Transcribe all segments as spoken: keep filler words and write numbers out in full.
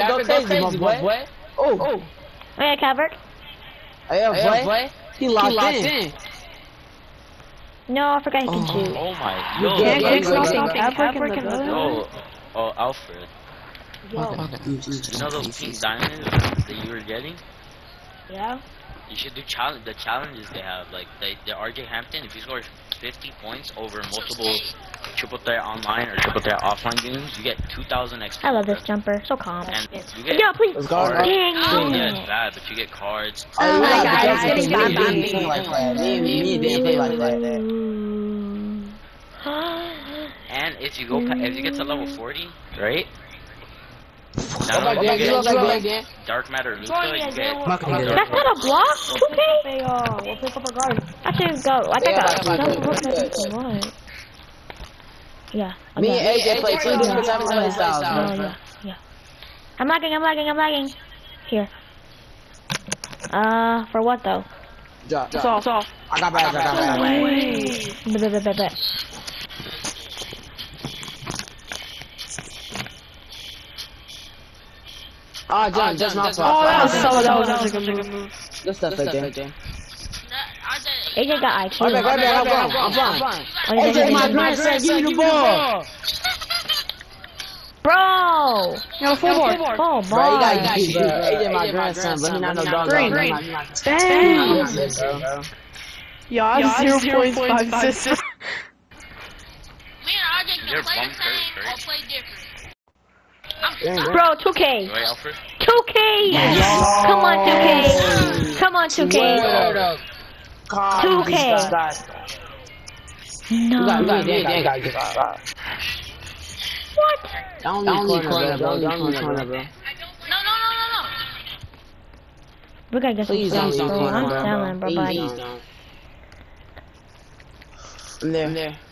go crazy, my boy. Oh. Oh yeah, Calvert. Hey, boy. He locked in. No, I forgot he can oh. shoot. Oh my, yo, Yeah, yo, Kick's yo, knocking yo, Calvert in the building. yo, oh, Alfred. Yo. You know those pink diamonds that you were getting? Yeah. You should do challenge the challenges they have, like the the R J Hampton. If you score fifty points over multiple triple threat online or triple threat offline games, you get two thousand X P. I love this jumper. So calm. And you get Yo, please. cards. Dang Oh, it. yeah, it's bad, but you get cards. Oh, my yeah, God, because it's me getting and me bad. didn't play like that. Me and me didn't play like that. And if you go, pa if you get to level forty, right? Now Go back you there, go back get there. Dark Matter Luca, you get. Not gonna get it. That's not a block? two K? We'll pick up a guard. I should go. Like, I got what? Yeah. I Me got and it. A J play two different types of play styles, Oh, bro. yeah. Yeah. I'm lagging, I'm lagging, I'm lagging. Here. Uh, for what though? Drop, It's drop. off, it's off. I got back, I got back. Bet, bet, bet, bet, bet. Oh, John, just not so. Oh, that was so, that was such a good move. Good stuff, A J. A J got I Q. Right back, right back, I'm blind, I'm blind. Oh, A yeah, J, yeah, my yeah. grandson, give me the ball. Bro! Yo, full board. Oh, Bro, you boy. got you, bro. A J, my grandson, but he not no dog. Green, green. Dang. Yo, I have zero point five assists. Me and R J You're can play bum the first, same or right? play different. Bro, two K. Right, Alfred? two K! Come on, two K. Come on, two K. two K. No. What? Don't leave corner, bro. Don't leave corner, bro. No, no, no, no, no. We gotta get some Please don't stuff, leave bro. corner, I'm bro. selling, bro. Bye. Please don't. I'm there. I'm there.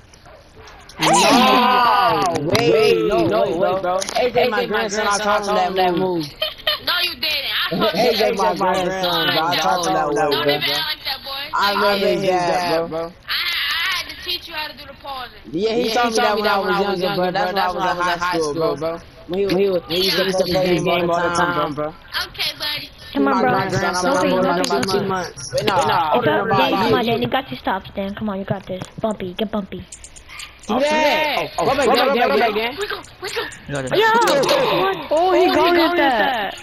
No! Wait, no, no, wait, bro. A J, my grandson, I taught him that move. No, you didn't. I told you. A J, my grandson, bro. I taught him that Don't move, even bro. act like that, boy. I love his dad, bro. I, I had to teach you how to do the pausing. Yeah, he taught me that when I was younger, bro. That's when I was in high school, bro. When he was, he was, he used to play this game all the time, bro. Okay, buddy. Come on, bro. My grandson, I'm older than about two months. Wait, no, It's older up, than Dan. Come on, about Dan. You got your stops, Dan. Come on, you got this. Bumpy. Get bumpy. Yeah! Go back, go back, go back, again. We go, we go. Yo! What? Oh, he got that.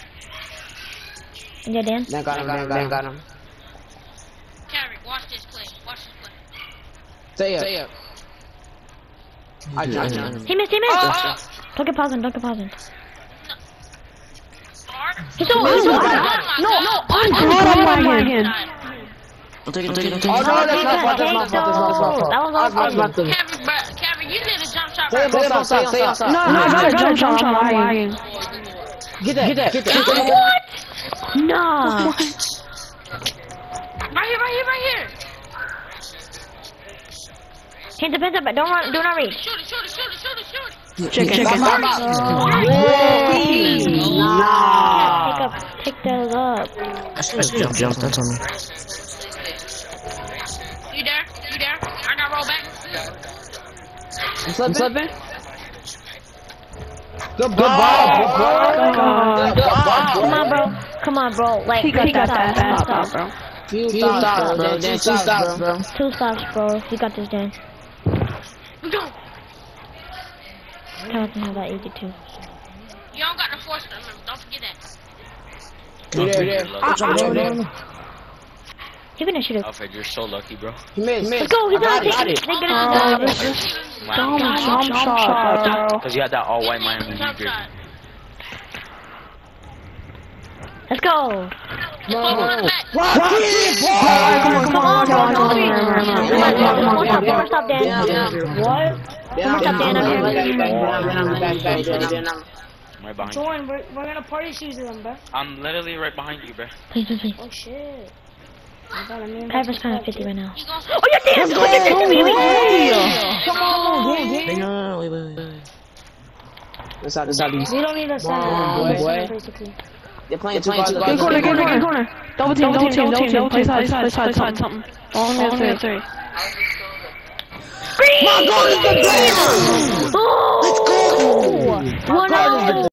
Yeah, Dan. Then got him, then got him, got him. Carrie, watch this play. Watch this play. Stay up. Stay up. I got him. He missed, he missed! Oh. Don't get pausing, don't get pausing. Start. He's so he's so No, no, I'm God, I'm lagging. Don't take it, don't take it, don't take Oh, it. no, that's my fault, that's my fault, that's my fault. That was I was awesome. about to... Carrie, bro, Carrie, you did a jump shot Stay right up, stay up, stay up, stay up. No, no, I got a jump shot, I'm lagging. Get that, get that, get that. What? Nah. Right here, right here, right here. Hands up, hands up, don't run, do not reach. Shoot it, shoot it, shoot it, shoot it, shoot it. Chicken, chicken. Nah. Pick up, pick those up. I should have jumped, jump, that's on me. You there? You there? I got roll back. I'm slipping. slipping. Good ball, bro. Good ball, Come on, bro. Come on, bro. Like, He got pick that up, fast pick stop, up. bro. Few stops, bro. Then two stops, bro. Two stops, bro. You got this, Dan. We go. Tell us to have that easy too. You don't got the force, remember. Don't forget that. You're there, you're there. You're gonna shoot it. Alfred, you're so lucky, bro. He missed. Let's go. He's I gonna got take it. it. They're Oh, gonna this is dumb jump shot, bro. Because you had that all-white Miami Jump jersey. shot. Let's go. Pull one back. Rock it, boy! Come on, come on, come on, Come on, Dan. One more stop, one more stop, Dan. What? One more stop, Dan. I'm I'm right behind you. Jordan, we're, we're gonna party shoes with them, bro. I'm literally right behind you, bro. Please, please, please. Oh shit. I got a man. Kyver's kind of fifty right now. You gonna Oh, you're Dan! Oh, you're Dan! Wait, wait, wait. Come on, gang, No, wait, wait, wait. That's how, that's how these... We don't need a center. Wow, We're boy. basically. They're playing too far. Good corner, good corner, good corner. Double team, double team, double team. Play side, play side, something. All in there, three. Green! My God, it's the game! Oh! Let's go! One out!